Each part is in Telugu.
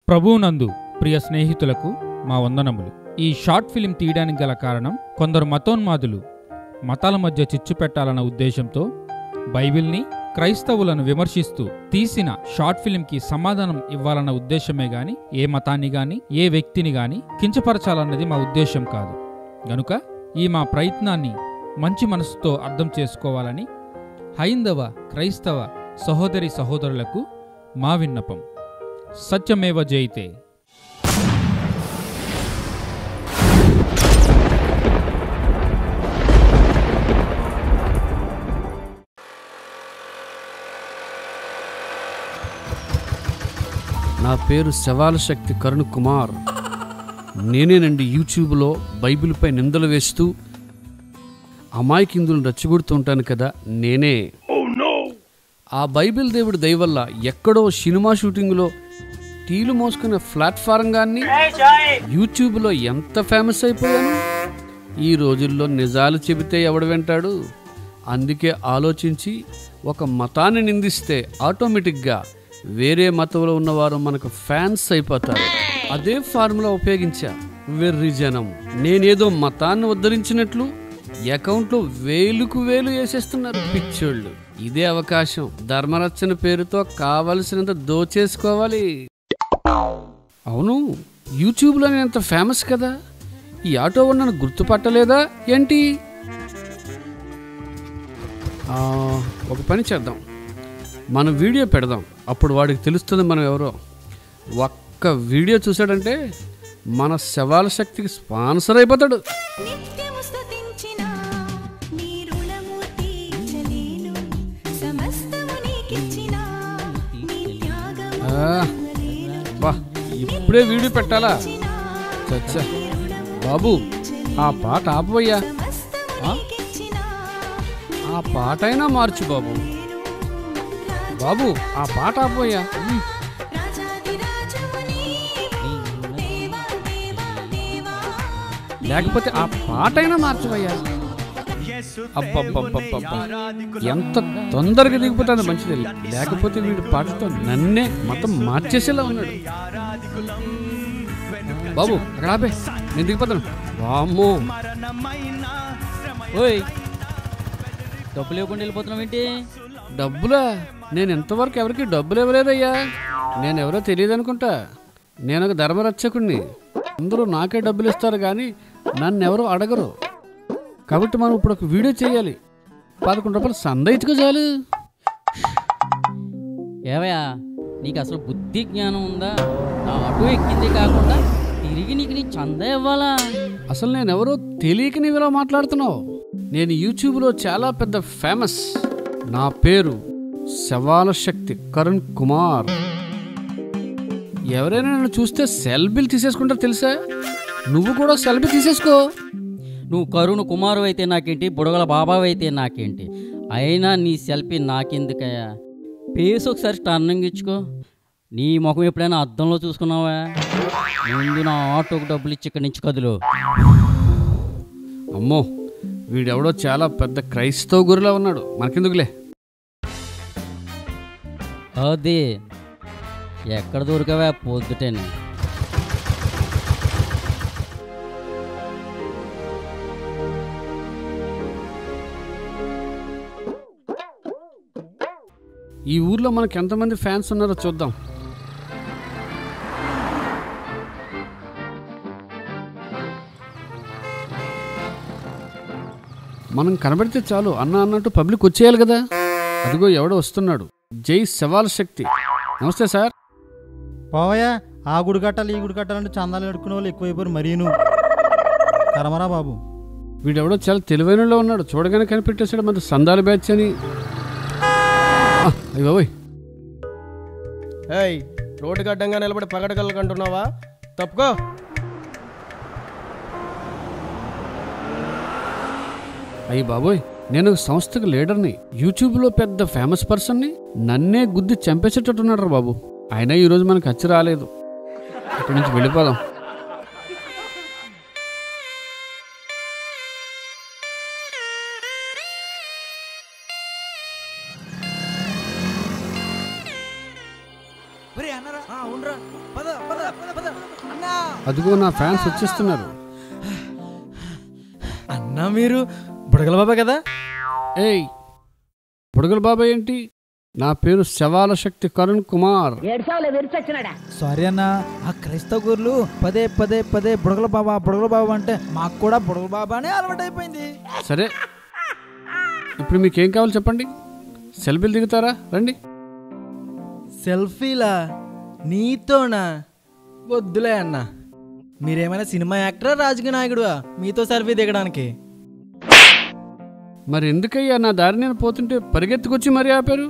ప్రభువునందు ప్రియ స్నేహితులకు మా వందనములు. ఈ షార్ట్ ఫిలిం తీయడానికి గల కారణం, కొందరు మతోన్మాదులు మతాల మధ్య చిచ్చు పెట్టాలన్న ఉద్దేశంతో బైబిల్ని, క్రైస్తవులను విమర్శిస్తూ తీసిన షార్ట్ ఫిలింకి సమాధానం ఇవ్వాలన్న ఉద్దేశమే గాని ఏ మతాన్ని గాని ఏ వ్యక్తిని గాని కించపరచాలన్నది మా ఉద్దేశం కాదు. గనుక ఈ మా ప్రయత్నాన్ని మంచి మనసుతో అర్థం చేసుకోవాలని హైందవ క్రైస్తవ సహోదరి సహోదరులకు మా విన్నపం. సత్యమేవ జయతే. నా పేరు శవాల శక్తి కరుణ్ కుమార్. నేనేనండి యూట్యూబ్లో బైబిల్పై నిందలు వేస్తూ అమాయకిందులను రెచ్చగొడుతూ ఉంటాను కదా, నేనే. ఆ బైబిల్ దేవుడి దయ వల్ల ఎక్కడో సినిమా షూటింగ్లో టీలు మోసుకున్న ప్లాట్ఫారంగాన్ని యూట్యూబ్లో ఎంత ఫేమస్ అయిపోయాను. ఈ రోజుల్లో నిజాలు చెబితే ఎవడు వింటాడు? అందుకే ఆలోచించి ఒక మతాన్ని నిందిస్తే ఆటోమేటిక్గా వేరే మతంలో ఉన్నవారు మనకు ఫ్యాన్స్ అయిపోతారు. అదే ఫార్ములా ఉపయోగించా. వెర్రి జనం నేనేదో మతాన్ని ఉద్ధరించినట్లు అకౌంట్లో వేలుకు వేలు వేసేస్తున్నారు పిచ్చోళ్ళు. ఇదే అవకాశం. ధర్మరక్షణ పేరుతో కావలసినంత దోచేసుకోవాలి. అవును, యూట్యూబ్లో నేను ఎంత ఫేమస్ కదా, ఈ ఆటో నన్ను గుర్తుపట్టలేదా ఏంటి? ఒక పని చేద్దాం, మనం వీడియో పెడదాం, అప్పుడు వాడికి తెలుస్తుంది మనం ఎవరో. ఒక్క వీడియో చూసాడంటే మన శవాల శక్తికి స్పాన్సర్ అయిపోతాడు. బా, ఇప్పుడే వీడియో పెట్టాలా? చచ్చా బాబు, ఆ పాట ఆపవయ్యా. ఆ పాట అయినా మార్చు బాబు. బాబు, ఆ పాట ఆపవయ్యా. లేకపోతే ఆ పాట అయినా మార్చవయ్యా. అబ్బబ్బబ్బబ్బబ్బా, ఎంత తొందరగా దిగిపోతుంది మంచిది. లేకపోతే వీడి పాటతో నన్నే మతం మార్చేసేలా ఉన్నాడు. బాబు, అక్కడ ఆపే, నేను దిగిపోతాను. వామ్మో, ఓయ్, డబ్బులు ఇవ్వకుండా వెళ్ళిపోతున్నావు ఏంటి? డబ్బులా? నేను ఇంతవరకు ఎవరికి డబ్బులు ఇవ్వలేదయ్యా. నేను ఎవరో తెలియదు అనుకుంటా. నేను ఒక ధర్మరక్షకుడిని. అందరూ నాకే డబ్బులు ఇస్తారు కానీ నన్ను ఎవరో అడగరు. కాబట్టి మనం ఇప్పుడు ఒక వీడియో చేయాలి. 11 రూపాయలు సంద ఇచ్చుకో చాలు. ఏవయ్యా, నీకు అసలు బుద్ధి జ్ఞానం ఉందా? నా ఆటో ఎక్కింది కాకుండా తిరిగి నీ చందా ఇవ్వాలా? అసలు నేను ఎవరో తెలియక నీవు ఇలా మాట్లాడుతున్నావు. నేను యూట్యూబ్లో చాలా పెద్ద ఫేమస్. నా పేరు శవాల శక్తి కరుణ్ కుమార్. ఎవరైనా నన్ను చూస్తే సెల్ఫీలు తీసేసుకుంటారు తెలుసా? నువ్వు కూడా సెల్ఫీ తీసేసుకో. నువ్వు కరుణ్ కుమారు అయితే నాకేంటి, బుడగల బాబావు అయితే నాకేంటి? అయినా నీ సెల్ఫీ నాకెందుకయ్యా? పేస్ ఒకసారి టర్నింగ్ ఇచ్చుకో. నీ ముఖం ఎప్పుడైనా అద్దంలో చూసుకున్నావా? ముందు నా ఆటోకి డబ్బులు ఇచ్చి ఇక్కడి నుంచి కదులు. అమ్మో, వీడెవడో చాలా పెద్ద క్రైస్తవ గురులా ఉన్నాడు. మనకెందుకులే. అది ఎక్కడ దొరికావా పొద్దుటేనే? ఈ ఊర్లో మనకి ఎంతమంది ఫ్యాన్స్ ఉన్నారో చూద్దాం. మనం కనబడితే చాలు అన్న అన్నట్టు పబ్లిక్ వచ్చేయాలి కదా. అదిగో ఎవడో వస్తున్నాడు. జై శవాల శక్తి. నమస్తే సార్. పోవయ్యా, ఆ గుడి కట్టాలి ఈ గుడి కట్టాలంటే చందాలు ఎడుకునే వాళ్ళు ఎక్కువైపోయారు. మరీను కరమరా బాబు. వీడెవడో చాలా తెలివైనలో ఉన్నాడు. చూడగానే కనిపెట్టేశాడు మన సందాల బ్యాచ్ అని. అయ్య బాబోయ్, ఏయ్, రోడ్డు గడ్డంగా నిలబడి పగడగలకంటున్నావా? తప్పుకో. అయ్యి బాబోయ్, నేను ఒక సంస్థకు లీడర్ని, యూట్యూబ్లో పెద్ద ఫేమస్ పర్సన్ని. నన్నే గుద్ది చంపేసేటట్టున్నాడు రా బాబు. అయినా ఈరోజు మనకు ఖర్చు రాలేదు. ఇక్కడి నుంచి వెళ్ళిపోదాం. అదిగో నా ఫ్యాన్స్ వచ్చేస్తున్నారు. అన్నా మీరు బుడగల బాబా కదా? ఏయ్, బుడగల బాబాయ్ ఏంటి? నా పేరు శవాల శక్తి కరుణ్ కుమార్. సారీ అన్న, ఆ క్రైస్తవ గురులు పదే పదే పదే బుడగల బాబా అంటే మాకు కూడా బుడగల బాబా అని అలవాటైపోయింది. సరే, ఇప్పుడు మీకేం కావాలి చెప్పండి. సెల్ఫీలు దిగుతారా? రండి. సెల్ఫీలా? నీతోనా? వద్దులే అన్న. మీరేమైనా సినిమా యాక్టరా, రాజకీయ నాయకుడువా మీతో సెల్ఫీ దిగడానికి? మరి ఎందుకయ్యా నా దారి నేను పోతుంటే పరిగెత్తుకొచ్చి మరీ ఆపారు?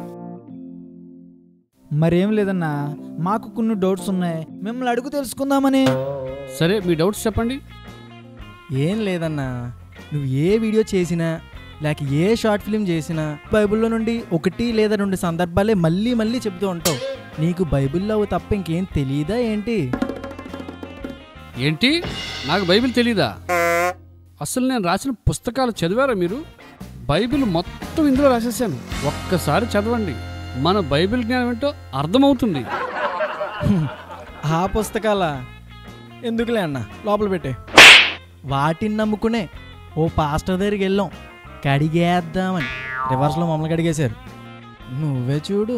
మరేం లేదన్నా, మాకు కొన్ని డౌట్స్ ఉన్నాయి, మిమ్మల్ని అడుగు తెలుసుకుందామని. సరే, మీ డౌట్స్ చెప్పండి. ఏం లేదన్నా, నువ్వు ఏ వీడియో చేసినా లేక ఏ షార్ట్ ఫిల్మ్ చేసినా బైబిల్లో నుండి 1 లేదా 2 సందర్భాలే మళ్ళీ మళ్ళీ చెబుతూ ఉంటావు. నీకు బైబిల్లో తప్ప ఇంకేం తెలియదా ఏంటి? ఏంటి? నాకు బైబిల్ తెలీదా? అసలు నేను రాసిన పుస్తకాలు చదివారా మీరు? బైబిల్ మొత్తం ఇందులో రాసేసాను. ఒక్కసారి చదవండి, మన బైబిల్ జ్ఞానం ఏంటో అర్థమవుతుంది. ఆ పుస్తకాలా? ఎందుకులే అన్న, లోపల పెట్టే. వాటిని నమ్ముకునే ఓ పాస్టర్ దగ్గరికి వెళ్ళాం, కడిగేద్దామని. రివర్స్లో మమ్మల్ని కడిగేశారు. నువ్వే చూడు.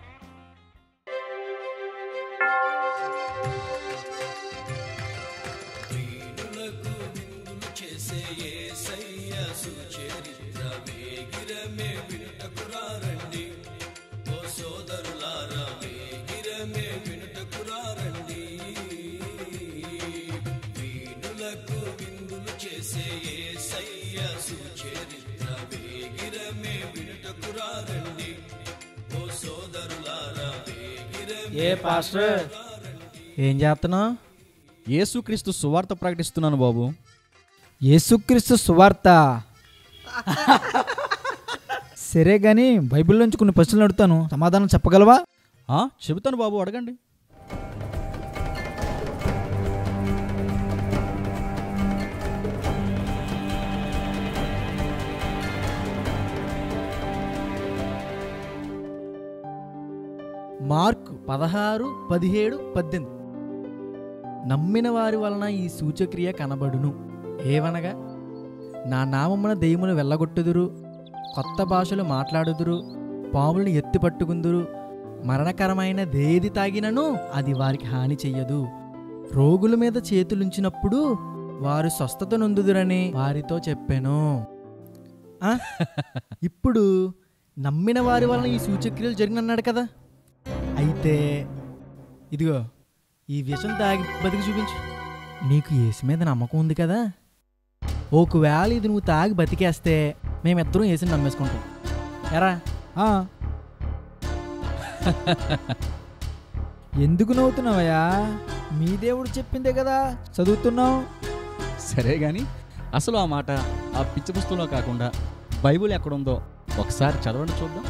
ఏ పాస్టర్, ఏం చేస్తున్నావు? యేసుక్రీస్తు సువార్త ప్రకటిస్తున్నాను బాబు. యేసుక్రీస్తు సువార్త? సరే గాని బైబిల్లోంచి కొన్ని ప్రశ్నలు అడుగుతాను, సమాధానం చెప్పగలవా? చెబుతాను బాబు, అడగండి. మార్కు 16, 17, 18. నమ్మిన వారి వలన ఈ సూచక్రియ కనబడును. ఏవనగా, నా నామమున దెయ్యములు వెళ్ళగొట్టుదురు, కొత్త భాషలు మాట్లాడుదురు, పాములను ఎత్తి పట్టుకుందురు, మరణకరమైన దేది తాగినను అది వారికి హాని చెయ్యదు, రోగుల మీద చేతులుంచినప్పుడు వారు స్వస్థత నొందుదురని వారితో చెప్పాను. ఇప్పుడు నమ్మిన వారి వలన ఈ సూచక్రియలు జరిగినన్నాడు కదా. అయితే ఇదిగో ఈ విషయం తాగి బతికి చూపించు. నీకు యేసు మీద నమ్మకం ఉంది కదా. ఒకవేళ ఇది నువ్వు తాగి బతికేస్తే మేమిద్దరం యేసుని నమ్మేసుకుంటాం. ఎరా? ఎందుకు నవ్వుతున్నావయ్యా? మీ దేవుడు చెప్పిందే కదా చదువుతున్నావు. సరే గాని అసలు ఆ మాట ఆ పిచ్చి పుస్తకంలో కాకుండా బైబిల్ ఎక్కడుందో ఒకసారి చదవండి చూద్దాం.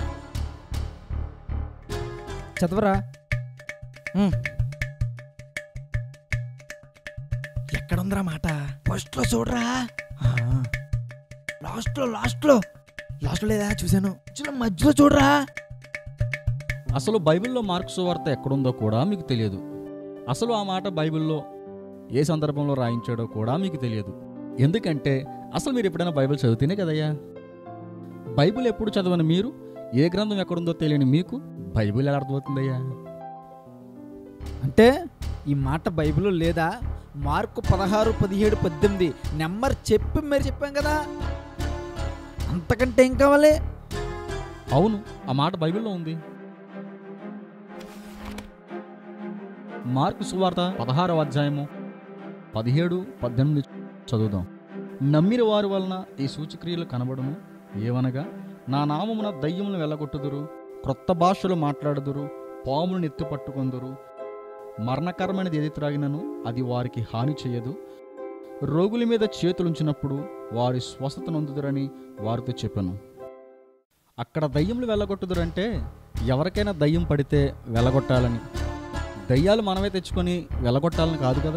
చదవరా. ఎక్కడుందిరా మాట? ఫస్ట్లో చూడరా. లాస్ట్లో లేదా? చూశాను. మధ్యలో చూడరా. అసలు బైబిల్లో మార్కు సువార్త ఎక్కడుందో కూడా మీకు తెలియదు. అసలు ఆ మాట బైబిల్లో ఏ సందర్భంలో రాయించాడో కూడా మీకు తెలియదు. ఎందుకంటే అసలు మీరు ఎప్పుడైనా బైబిల్ చదివితేనే కదయ్యా. బైబిల్ ఎప్పుడు చదవని మీరు, ఏ గ్రంథం ఎక్కడుందో తెలియని మీకు బైబిల్ ఎలా అర్థమవుతుందయ్యా? అంటే ఈ మాట బైబిల్లో లేదా? మార్కు 16, 17, 18 నెంబర్ చెప్పి మరి చెప్పాం కదా, అంతకంటే ఏం కావాలి? అవును, ఆ మాట బైబిల్లో ఉంది. మార్కు సువార్త 16వ అధ్యాయము 17, 18 చదువుదాం. నమ్మిన వారి వలన ఈ సూచక్రియలు కనబడును. ఏవనగా, నా నామమున దయ్యములను వెళ్ళగొట్టుదురు, క్రొత్త భాషలు మాట్లాడుదురు, పాములను ఎత్తి పట్టుకొందురు, మరణకరమైనది ఏది త్రాగినను అది వారికి హాని చేయదు, రోగుల మీద చేతులుంచినప్పుడు వారి స్వస్థత నొందుదురని వారితో చెప్పాను. అక్కడ దయ్యములు వెళ్ళగొట్టుదురంటే ఎవరికైనా దయ్యం పడితే వెళ్ళగొట్టాలని, దయ్యాలు మనమే తెచ్చుకొని వెళ్ళగొట్టాలని కాదు కదా.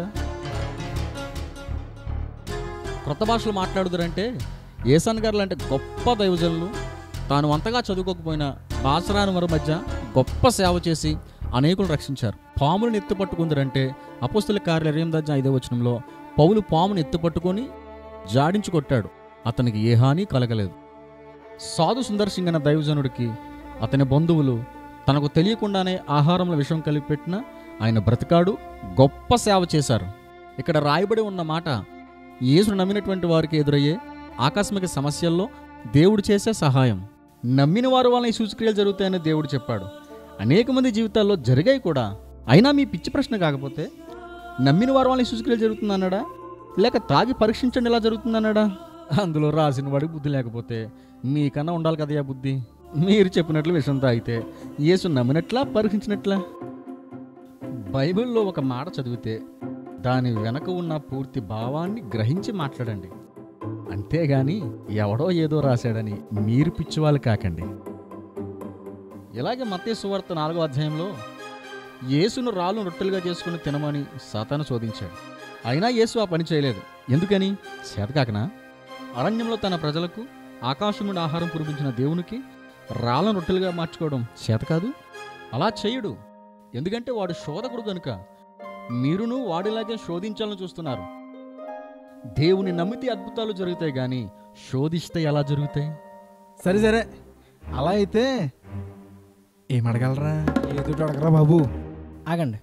క్రొత్త భాషలు మాట్లాడుదురంటే ఏసన్ గారు లాంటి గొప్ప దైవజనులు తాను అంతగా చదువుకోకపోయినా భాషరాని వారి మధ్య గొప్ప సేవ చేసి అనేకులు రక్షించారు. పాములను ఎత్తుపట్టుకుందరంటే అపోస్తలుల కార్యాలు 28:5 పౌలు పామును ఎత్తుపట్టుకొని జాడించి కొట్టాడు. అతనికి ఏ హాని కలగలేదు. సాధు సుందర్ సింగ్ అనే దైవజనుడికి అతని బంధువులు తనకు తెలియకుండానే ఆహారంలో విషం కలిపి పెట్టినా ఆయన బ్రతికాడు, గొప్ప సేవ చేశారు. ఇక్కడ రాయబడి ఉన్న మాట యేసును నమ్మినటువంటి వారికి ఎదురయ్యే ఆకస్మిక సమస్యల్లో దేవుడు చేసే సహాయం. నమ్మిన వారు వలన ఈ సూచక్రియలు జరుగుతాయని దేవుడు చెప్పాడు. అనేక మంది జీవితాల్లో జరిగాయి కూడా. అయినా మీ పిచ్చి ప్రశ్న కాకపోతే నమ్మిన వారు వలన ఈ సూచక్రియలు జరుగుతుందన్నాడా, లేక తాగి పరీక్షించండి ఎలా జరుగుతుందన్నాడా? అందులో రాసిన వాడికి బుద్ధి లేకపోతే మీకన్నా ఉండాలి కదయా బుద్ధి. మీరు చెప్పినట్లు విషయం తాగితే యేసు నమ్మినట్లా పరీక్షించినట్లా? బైబిల్లో ఒక మాట చదివితే దాని వెనక ఉన్న పూర్తి భావాన్ని గ్రహించి మాట్లాడండి. అంతేగాని ఎవడో ఏదో రాశాడని మీరు పిచ్చివాళ్ళు కాకండి. ఇలాగే మత్తయి సువార్త 4వ అధ్యాయంలో యేసును రాళ్ళు రొట్టెలుగా చేసుకుని తినమని సాతాను శోధించాడు. అయినా యేసు ఆ పని చేయలేదు. ఎందుకని? చేతకాకనా? అరణ్యంలో తన ప్రజలకు ఆకాశం నుండి ఆహారం కురిపించిన దేవునికి రాళ్ళను రొట్టెలుగా మార్చుకోవడం చేత కాదు. అలా చేయడు. ఎందుకంటే వాడు శోధకుడు కనుక. మీరును వాడిలాగే శోధించాలని చూస్తున్నారు. దేవుని నమ్మితే అద్భుతాలు జరుగుతాయి, కానీ శోధిస్తే ఎలా జరుగుతాయి? సరే అలా అయితే ఏమడగలరా? ఏదో అడగరా బాబు. ఆగండి.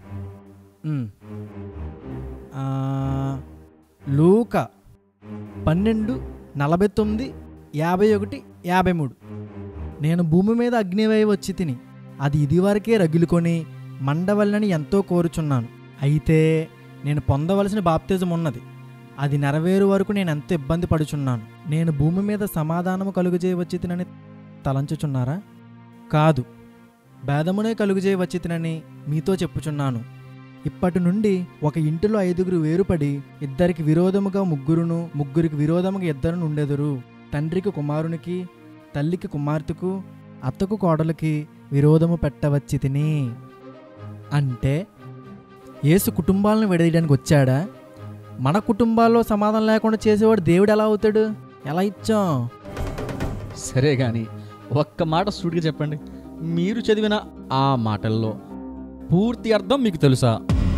లూకా 12:49-51-53. నేను భూమి మీద అగ్నివేయ వచ్చి తిని అది ఇదివరకే రగిలుకొని మండవల్లని ఎంతో కోరుచున్నాను. అయితే నేను పొందవలసిన బాప్తిజం ఉన్నది, అది నెరవేరు వరకు నేను ఎంత ఇబ్బంది పడుచున్నాను. నేను భూమి మీద సమాధానము కలుగజేయవచ్చి తినని తలంచుచున్నారా? కాదు, భేదమునే కలుగజేయవచ్చి తినని మీతో చెప్పుచున్నాను. ఇప్పటి నుండి ఒక ఇంటిలో 5 వేరుపడి ఇద్దరికి విరోధముగా ముగ్గురును, ముగ్గురికి విరోధముగా 2 ఉండెదరు. తండ్రికి కుమారునికి, తల్లికి కుమార్తెకు, అత్తకు కోడలికి విరోధము పెట్టవచ్చి తిని. అంటే యేసు కుటుంబాలను విడదీయడానికి వచ్చాడా? మన కుటుంబాల్లో సమాధానం లేకుండా చేసేవాడు దేవుడు ఎలా అవుతాడు? ఎలా ఇచ్చాం? సరే గాని ఒక్క మాట సూటిగా చెప్పండి. మీరు చదివిన ఆ మాటల్లో పూర్తి అర్థం మీకు తెలుసా?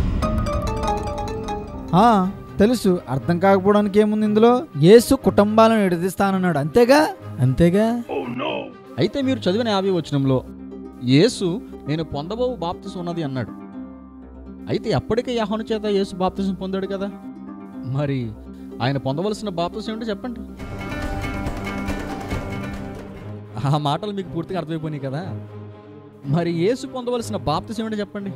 తెలుసు. అర్థం కాకపోవడానికి ఏముంది ఇందులో? యేసు కుటుంబాలను విడదీస్తానన్నాడు, అంతేగా. అయితే మీరు చదివిన 50వ వచనంలో యేసు నేను పొందబో బాప్తిసం ఉన్నది అన్నాడు. అయితే అప్పటికే యోహాను చేత యేసు బాప్తిసం పొందాడు కదా. మరి ఆయన పొందవలసిన బాప్తిసం ఏంటో చెప్పండి. ఆ మాటలు మీకు పూర్తిగా అర్థమైపోయినాయి కదా. మరి యేసు పొందవలసిన బాప్తిసం ఏంటో చెప్పండి.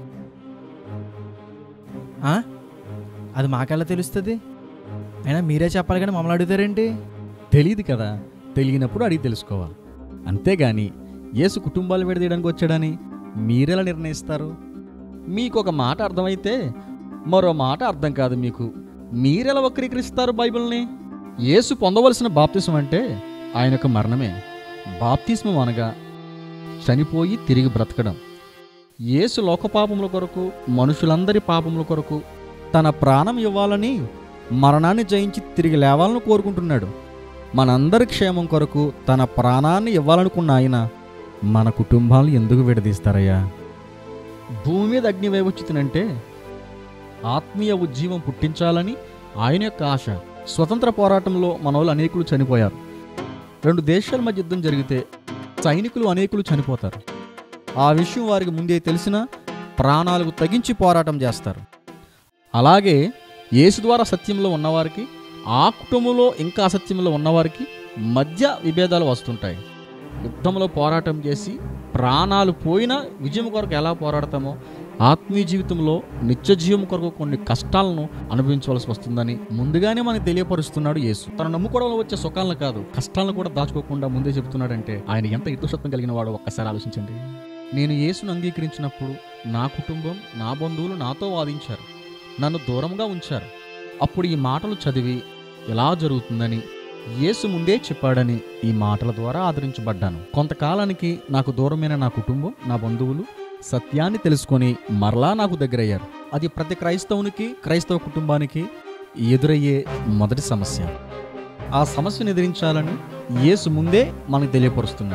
అది మాకెలా తెలుస్తుంది? అయినా మీరే చెప్పాలి కానీ మమ్మల్ని అడుగుతారేంటి? తెలియదు కదా. తెలియనప్పుడు అడిగి తెలుసుకోవాలి. అంతేగాని యేసు కుటుంబాలు విడదీయడానికి వచ్చాడని మీరెలా నిర్ణయిస్తారు? మీకు ఒక మాట అర్థమైతే మరో మాట అర్థం కాదు మీకు. మీరెలా వక్రీకరిస్తారు బైబిల్ని? యేసు పొందవలసిన బాప్తిసం అంటే ఆయన యొక్క మరణమే. బాప్తిస్మం అనగా చనిపోయి తిరిగి బ్రతకడం. యేసు లోక పాపముల కొరకు, మనుషులందరి పాపముల కొరకు తన ప్రాణం ఇవ్వాలని, మరణాన్ని జయించి తిరిగి లేవాలని కోరుకుంటున్నాడు. మనందరి క్షేమం కొరకు తన ప్రాణాన్ని ఇవ్వాలనుకున్న ఆయన మన కుటుంబాలను ఎందుకు విడదీస్తారయ్యా? భూమి మీద అగ్నివేయ వచ్చినంటే ఆత్మీయ ఉజ్జీవం పుట్టించాలని ఆయన యొక్క ఆశ. స్వతంత్ర పోరాటంలో మనోళ్ళు అనేకులు చనిపోయారు. 2 దేశాల మధ్య యుద్ధం జరిగితే సైనికులు అనేకులు చనిపోతారు. ఆ విషయం వారికి ముందే తెలిసినా ప్రాణాలకు తెగించి పోరాటం చేస్తారు. అలాగే యేసు ద్వారా సత్యంలో ఉన్నవారికి, ఆ కుటుంబంలో ఇంకా అసత్యంలో ఉన్నవారికి మధ్య విభేదాలు వస్తుంటాయి. యుద్ధంలో పోరాటం చేసి ప్రాణాలు పోయినా విజయం కొరకు ఎలా పోరాడతామో, ఆత్మీయ జీవితంలో నిత్య జీవం కొరకు కొన్ని కష్టాలను అనుభవించవలసి వస్తుందని ముందుగానే మనకు తెలియపరుస్తున్నాడు యేసు. తను నమ్ముకోవడంలో వచ్చే సుఖాలను కాదు, కష్టాలను కూడా దాచుకోకుండా ముందే చెబుతున్నాడంటే ఆయన ఎంత ఇతోషత్వం కలిగిన వాడో ఒక్కసారి ఆలోచించండి. నేను యేసును అంగీకరించినప్పుడు నా కుటుంబం, నా బంధువులు నాతో వాదించారు, నన్ను దూరంగా ఉంచారు. అప్పుడు ఈ మాటలు చదివి ఎలా జరుగుతుందని యేసు ముందే చెప్పాడని ఈ మాటల ద్వారా ఆదరించబడ్డాను. కొంతకాలానికి నాకు దూరమైన నా కుటుంబం, నా బంధువులు సత్యాన్ని తెలుసుకొని మరలా నాకు దగ్గరయ్యారు. అది ప్రతి క్రైస్తవునికి, క్రైస్తవ కుటుంబానికి ఎదురయ్యే మొదటి సమస్య. ఆ సమస్యను ఎదిరించాలని యేసు ముందే మనకు తెలియపరుస్తున్నాడు.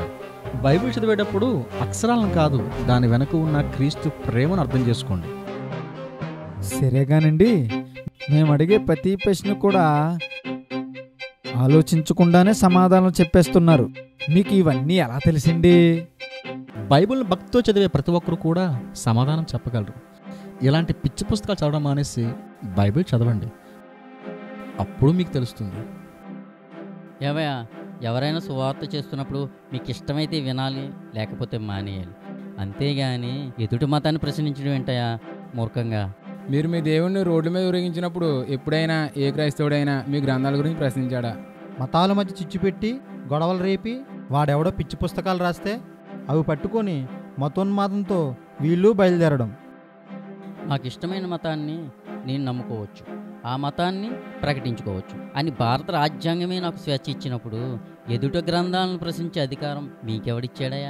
బైబిల్ చదివేటప్పుడు అక్షరాలను కాదు, దాని వెనక ఉన్న క్రీస్తు ప్రేమను అర్థం చేసుకోండి. సరేగానండి, మేము అడిగే ప్రతి ప్రశ్న కూడా ఆలోచించకుండానే సమాధానం చెప్పేస్తున్నారు. మీకు ఇవన్నీ ఎలా తెలిసింది? బైబిల్ భక్తితో చదివే ప్రతి ఒక్కరు కూడా సమాధానం చెప్పగలరు. ఇలాంటి పిచ్చి పుస్తకాలు చదవడం మానేసి బైబిల్ చదవండి, అప్పుడు మీకు తెలుస్తుంది. ఏవయ్యా, ఎవరైనా సువార్త చేస్తున్నప్పుడు మీకు ఇష్టమైతే వినాలి, లేకపోతే మానేయాలి. అంతేగాని ఎదుటి మతాన్ని ప్రశ్నించడం ఏంటయ్యా మూర్ఖంగా? మీరు మీ దేవుణ్ణి రోడ్ల మీద ఊరేగించినప్పుడు ఎప్పుడైనా ఏ క్రైస్తవుడైనా మీ గ్రంథాల గురించి ప్రశ్నించాడా? మతాల మధ్య చిచ్చు పెట్టి గొడవలు రేపి వాడెవడో పిచ్చి పుస్తకాలు రాస్తే అవి పట్టుకొని మతోన్మాదంతో వీళ్ళు బయలుదేరడం. నాకు ఇష్టమైన మతాన్ని నేను నమ్ముకోవచ్చు, ఆ మతాన్ని ప్రకటించుకోవచ్చు అని భారత రాజ్యాంగమే నాకు స్వేచ్ఛ ఇచ్చినప్పుడు ఎదుట గ్రంథాలను ప్రశ్నించే అధికారం మీకెవడిచ్చాడయా?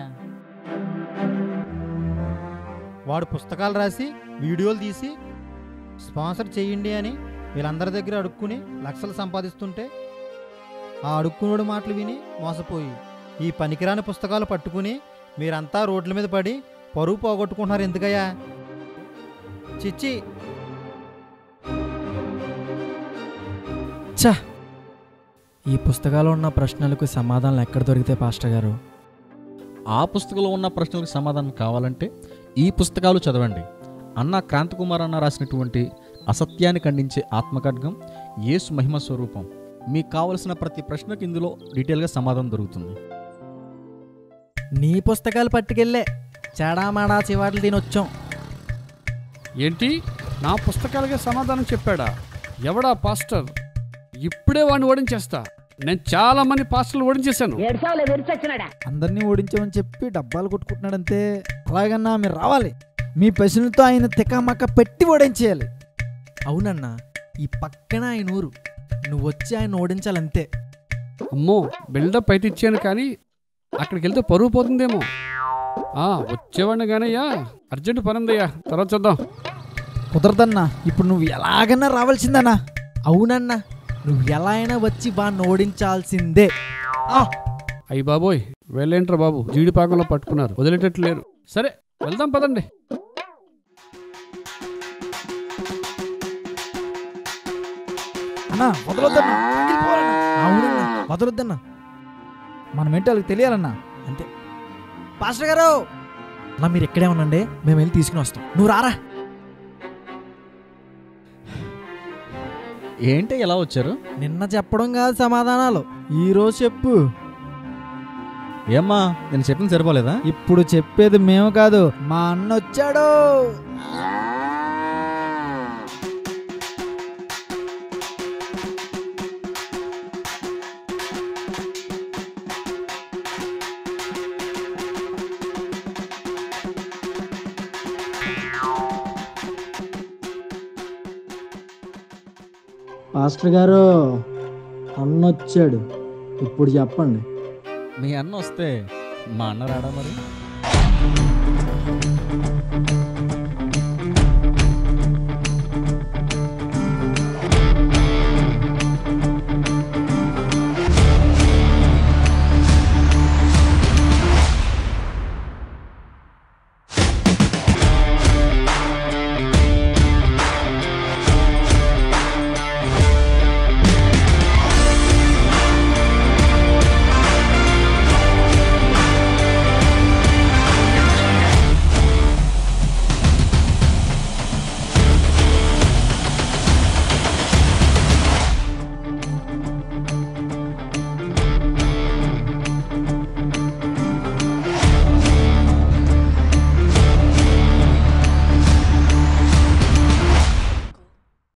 వాడు పుస్తకాలు రాసి వీడియోలు తీసి స్పాన్సర్ చేయండి అని వీళ్ళందరి దగ్గర అడుక్కుని లక్షలు సంపాదిస్తుంటే ఆ అడుక్కునోడు మాటలు విని మోసపోయి ఈ పనికిరాని పుస్తకాలు పట్టుకుని మీరంతా రోడ్ల మీద పడి పరువు పోగొట్టుకుంటున్నారు ఎందుకయ్యా? చిచ్చి. ఛ! ఈ పుస్తకాల్లో ఉన్న ప్రశ్నలకు సమాధానాలు ఎక్కడ దొరికితే పాస్టర్ గారు? ఆ పుస్తకంలో ఉన్న ప్రశ్నలకు సమాధానం కావాలంటే ఈ పుస్తకాలు చదవండి. అన్న క్రాంతికుమార్ అన్న రాసినటువంటి అసత్యాన్ని ఖండించే ఆత్మఖడ్గం, యేసు మహిమ స్వరూపం. మీకు కావలసిన ప్రతి ప్రశ్నకు ఇందులో డీటెయిల్గా సమాధానం దొరుకుతుంది. నీ పుస్తకాలు పట్టుకెళ్ళే చాడామాడా చివాట్లు తినొచ్చాం. ఏంటి, నా పుస్తకాలకే సమాధానం చెప్పాడా? ఎవడా పాస్టర్? ఇప్పుడే వాడిని ఓడించేస్తా. నేను చాలా మంది పాస్టర్లు ఓడించేశాను. అందరినీ ఓడించామని చెప్పి డబ్బాలు కొట్టుకుంటున్నాడంతే. అలాగన్నా మీరు రావాలి, మీ ప్రశ్నలతో ఆయన తికమక పెట్టి ఓడించేయాలి. అవునన్నా, ఈ పక్కన ఆయన ఊరు, నువ్వు వచ్చి ఆయన ఓడించాలంతే. అమ్మో, బిల్డప్ అయితే ఇచ్చాను, కానీ అక్కడికి వెళ్తే పరువు పోతుందేమో. వచ్చేవాడిని కానయ్యా, అర్జెంట్ పని ఉందయ్యా, తర్వాత చూద్దాం. కుదరదన్నా, ఇప్పుడు నువ్వు ఎలాగన్నా రావాల్సిందన్నా. అవునన్నా, నువ్వు ఎలా అయినా వచ్చి వాడిని ఓడించాల్సిందే. అయ్యి బాబోయ్, వెళ్ళేంట్రా బాబు, జీడిపాకంలో పట్టుకున్నారు, వదిలేటట్లు లేరు. సరే వెళ్దాం పదండి. అన్నా వదలొద్దన్నా, అవునన్నా, వదలొద్దన్నా. మనమేంటి వాళ్ళకి తెలియాలన్నా. అంతే. పాస్టర్ గారు, అలా మీరు ఎక్కడే ఉండండి, మేము వెళ్ళి తీసుకుని వస్తాం. నువ్వు రారా. ఏంటి ఎలా వచ్చారు? నిన్న చెప్పడం కాదు సమాధానాలు, ఈరోజు చెప్పు. ఏమ్మా, నేను చెప్పింది సరిపోలేదా? ఇప్పుడు చెప్పేది మేము కాదు, మా అన్న వచ్చాడు. పాస్టర్ గారు, అన్నొచ్చాడు, ఇప్పుడు చెప్పండి. మీ అన్న వస్తే మా అన్న రాడా మరి?